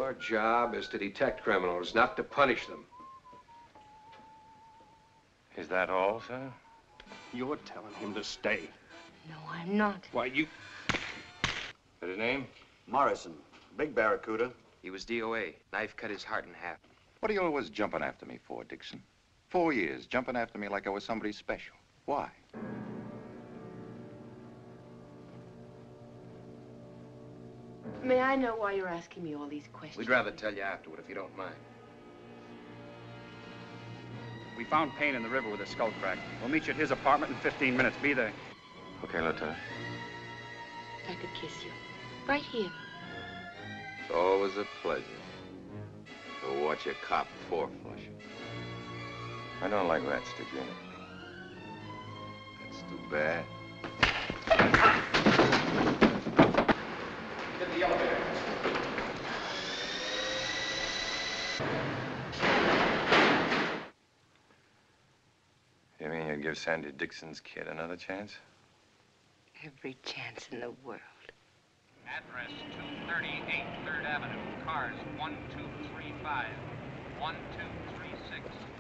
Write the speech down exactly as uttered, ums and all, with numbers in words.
Your job is to detect criminals, not to punish them. Is that all, sir? You're telling him to stay. No, I'm not. Why, you... What's his name? Morrison. Big Barracuda. He was D O A. Knife cut his heart in half. What are you always jumping after me for, Dixon? Four years, jumping after me like I was somebody special. Why? May I know why you're asking me all these questions? We'd rather tell you afterward, if you don't mind. We found Payne in the river with a skull crack. We'll meet you at his apartment in fifteen minutes. Be there. Okay, Lieutenant. I could kiss you. Right here. It's always a pleasure to watch a cop four-flush. I don't like rats, Stigina. That's too bad. Get the elevator. You mean you'd give Sandy Dixon's kid another chance? Every chance in the world. Address two thirty-eight third Avenue. Cars one two three five, one two three six.